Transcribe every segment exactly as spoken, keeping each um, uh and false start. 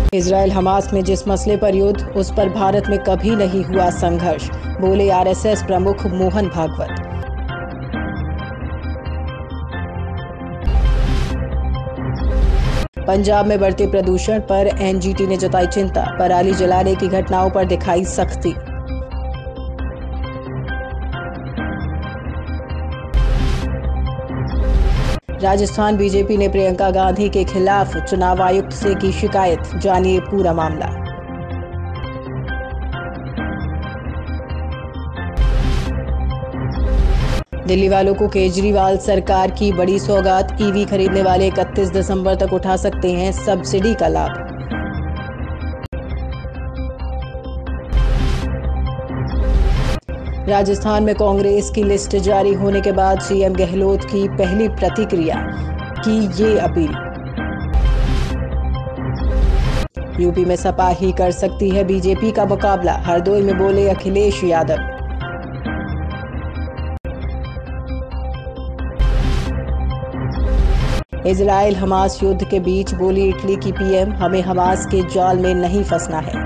Israel Hamas में जिस मसले पर युद्ध, उस पर भारत में कभी नहीं हुआ संघर्ष, बोले आरएसएस प्रमुख मोहन भागवत। पंजाब में बढ़ते प्रदूषण पर एनजीटी ने जताई चिंता, पराली जलाने की घटनाओं पर दिखाई सख्ती। राजस्थान बीजेपी ने प्रियंका गांधी के खिलाफ चुनाव आयुक्त से की शिकायत, जानिए पूरा मामला। दिल्ली वालों को केजरीवाल सरकार की बड़ी सौगात, ईवी खरीदने वाले इकतीस दिसंबर तक उठा सकते हैं सब्सिडी का लाभ। राजस्थान में कांग्रेस की लिस्ट जारी होने के बाद सीएम गहलोत की पहली प्रतिक्रिया, की ये अपील। यूपी में सपा ही कर सकती है बीजेपी का मुकाबला, हरदोई में बोले अखिलेश यादव। इजराइल हमास युद्ध के बीच बोली इटली की पीएम, हमें हमास के जाल में नहीं फंसना है।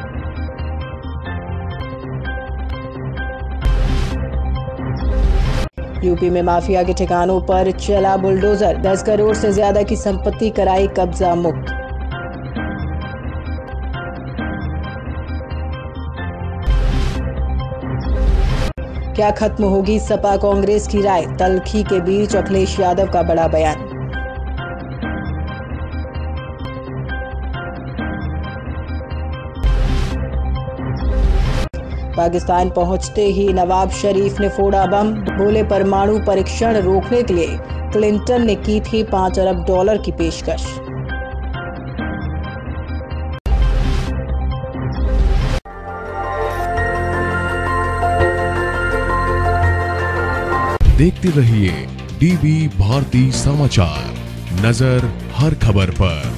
यूपी में माफिया के ठिकानों पर चला बुलडोजर, दस करोड़ से ज्यादा की संपत्ति कराई कब्जा मुक्त। क्या खत्म होगी सपा कांग्रेस की राय, तल्खी के बीच अखिलेश यादव का बड़ा बयान। पाकिस्तान पहुंचते ही नवाब शरीफ ने फोड़ा बम, बोले परमाणु परीक्षण रोकने के लिए क्लिंटन ने की थी पांच अरब डॉलर की पेशकश। देखते रहिए डीबी भारती समाचार, नजर हर खबर पर।